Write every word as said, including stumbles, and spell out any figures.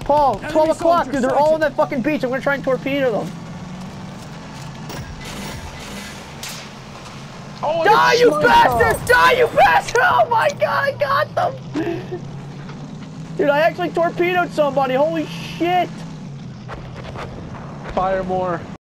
Paul, twelve o'clock, dude. They're all on that fucking beach. I'm gonna try and torpedo them. Oh, Die, you bastards! Die, you bastards! Oh my god, I got them! Dude, I actually torpedoed somebody. Holy shit! Fire more.